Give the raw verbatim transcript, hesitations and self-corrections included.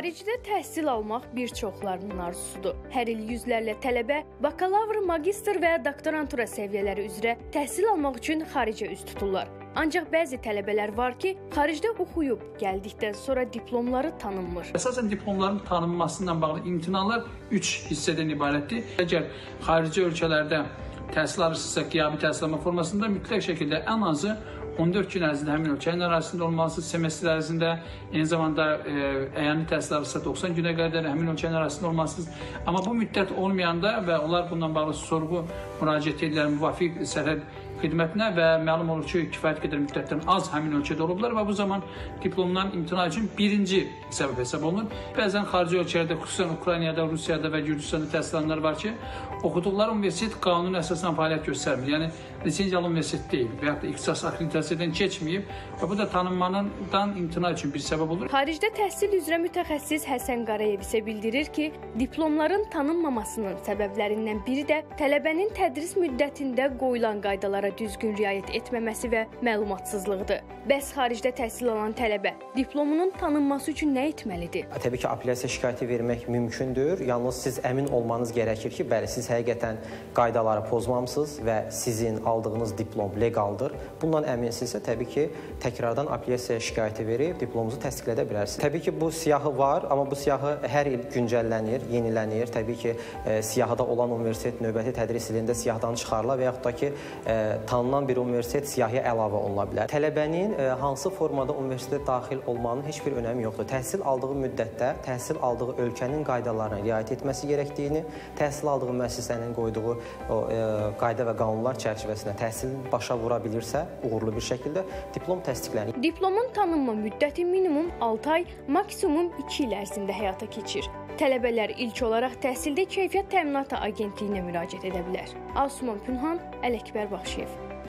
Xaricdə təhsil almaq bir çoxlarının arzusudur. Hər il yüzlərlə tələbə bakalavr, magistr və doktorantura səviyyələri üzrə təhsil almaq üçün xaricə üz tuturlar. Ancaq bəzi tələbələr var ki, xaricdə oxuyub gəldikdən sonra diplomları tanınmır. Əsasən diplomların tanınmasından bağlı imtahanlar üç hissədən ibarətdir. Əgər xarici ölkələrdə təhsil alırsınızsa, qiyabi təhsil alma formasında mütləq şəkildə ən azı on dörd gün ərzində həmin ölkənin ərazisində olmalısınız, semestr ərzində, eyni zamanda e, əyani təhsil alırsa doxsan günə qədər həmin ölkənin ərazisində olmalısınız. Amma bu müddət olmayanda və onlar bundan bağlı sorğu müraciət edirlər müvafiq sərhəd xidmətinə və məlum olur ki, kifayət qədər müddətdən az həmin ölkədə olublar və bu zaman diplomdan imtina üçün birinci səbəb hesab olunur. Bəzən xarici ölkələrdə, xüsusən Ukraynada, Rusiyada və Gürcüstanda təhsil alanlar var ki, oxuduqları universitet qanun əsasından fəaliyyət göstərmir. Yəni, lisenziyalı universitet deyil və yaxud da ixtisas akreditasiyadan keçməyib və bu da tanınmandan imtina üçün bir səbəb olur. Xaricdə təhsil üzrə mütəxəssis Həsən Qarayev isə bildirir ki, diplomların tanınmamasının səbəblərindən biri də tələbənin tədris müddətində qoyulan qaydalara düzgün riayət etməməsi və məlumatsızlıqdır. Bəs xaricdə təhsil alan tələbə diplomunun tanınması üçün nə etməlidir? Təbii ki, apellyasiya şikayəti vermək mümkündür. Yalnız siz əmin olmanız gərəkir ki, bəli, siz həqiqətən qaydaları pozmamısınız və sizin aldığınız diplom legaldır. Bundan əminsinizsə, təbii ki, təkrardan apellyasiya şikayəti verib diplomunuzu təsdiqlədə bilərsiniz. Təbii ki, bu siyahı var, amma bu siyahı hər il güncəllənir, yenilənir. Təbii ki, e, siyahıda olan universitet növbəti tədris ilində siyahıdan çıxarıla və yaxud da ki, e, tanınan bir universitet siyahıya əlavə oluna bilər. Tələbənin e, hansı formada universitetə daxil olmanın heç bir önəmi yoxdur. Təhsil aldığı müddətdə təhsil aldığı ölkənin qaydalarına riayət etməsi gərəkdiyini, təhsil aldığı müəssisənin qoyduğu o, e, qayda və qanunlar çərçivəsində təhsil başa vura bilirsə, uğurlu bir şəkildə diplom təsdiqlənir. Diplomun tanınma müddəti minimum altı ay, maksimum iki il ərzində həyata keçir. Tələbələr ilk olaraq Təhsildə Keyfiyyət Təminatı Agentliyinə müraciət edə bilər. Asuman Pünhan, Ələkbər Baxşıyev.